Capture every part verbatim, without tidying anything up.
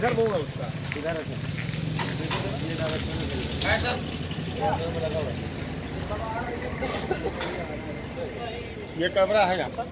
घर वो है उसका इधर है ये कैमरा है यहाँ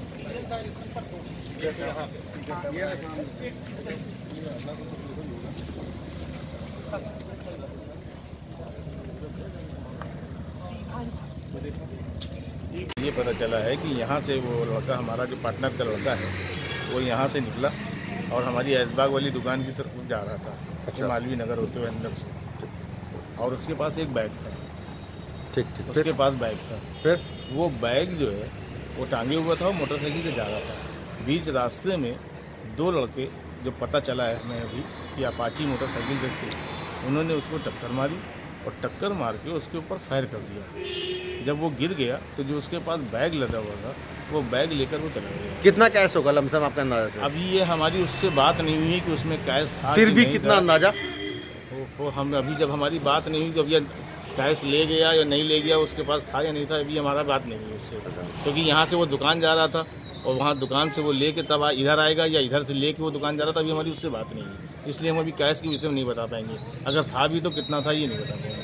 ये पता चला है कि यहाँ से वो लड़का हमारा जो पार्टनर का लड़का है वो यहाँ से निकला और हमारी ऐशबाग वाली दुकान की तरफ जा रहा था। अच्छा। मालवीय नगर होते हुए अंदर से, और उसके पास एक बैग था। ठीक ठीक। उसके पास बैग था। फिर वो बैग जो है वो टांगे हुआ था, वो मोटरसाइकिल से जा रहा था। बीच रास्ते में दो लड़के, जो पता चला है हमें अभी कि अपाची मोटरसाइकिल से थे, उन्होंने उसको टक्कर मारी और टक्कर मार के उसके ऊपर फायर कर दिया। जब वो गिर गया तो जो उसके पास बैग लगा हुआ था वो बैग लेकर वो चला गया। कितना कैश होगा लमसम आपका अंदाजा से? अभी ये हमारी उससे बात नहीं हुई कि उसमें कैश था, फिर भी कितना अंदाजा वो, वो हम अभी जब हमारी बात नहीं हुई, जब ये कैश ले गया या नहीं ले गया, उसके पास था या नहीं था, अभी हमारा बात नहीं हुई उससे, क्योंकि यहाँ से वो दुकान जा रहा था और वहाँ दुकान से वो लेके तब इधर आएगा या इधर से लेके वो दुकान जा रहा था। अभी हमारी उससे बात नहीं हुई, इसलिए हम अभी कैश के विषय में नहीं बता पाएंगे। अगर था भी तो कितना था ये नहीं बता पाएंगे।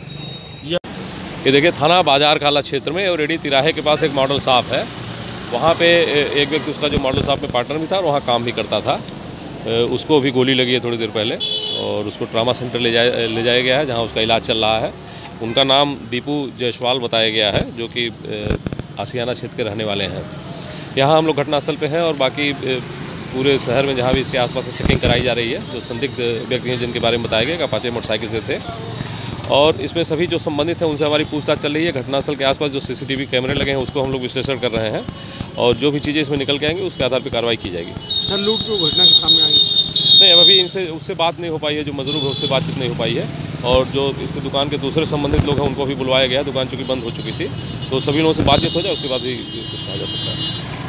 ये देखिए थाना बाजार काला क्षेत्र में और रेडी तिराहे के पास एक मॉडल शॉप है। वहाँ पे एक व्यक्ति, उसका जो मॉडल शॉप में पार्टनर भी था और वहाँ काम भी करता था, उसको भी गोली लगी है थोड़ी देर पहले और उसको ट्रामा सेंटर ले जाया ले जाया गया है, जहाँ उसका इलाज चल रहा है। उनका नाम दीपू जायसवाल बताया गया है, जो कि आशियाना क्षेत्र के रहने वाले हैं। यहाँ हम लोग घटनास्थल पे हैं और बाकी पूरे शहर में जहाँ भी इसके आसपास चेकिंग कराई जा रही है। जो संदिग्ध व्यक्ति हैं जिनके बारे में बताया गया कि अपाचे मोटरसाइकिल से थे, और इसमें सभी जो संबंधित हैं उनसे हमारी पूछताछ चल रही है। घटनास्थल के आसपास जो सीसीटीवी कैमरे लगे हैं उसको हम लोग विश्लेषण कर रहे हैं और जो भी चीज़ें इसमें निकल के आएंगी उसके आधार पर कार्रवाई की जाएगी। सर लूट की घटना के सामने आई नहीं, अब अभी इनसे उससे बात नहीं हो पाई है, जो मजरूब है उससे बातचीत नहीं हो पाई है, और जो इसकी दुकान के दूसरे संबंधित लोग हैं उनको भी बुलवाया गया। दुकान चूँकि बंद हो चुकी थी, तो सभी लोगों से बातचीत हो जाए उसके बाद ही कुछ कहा जा सकता है।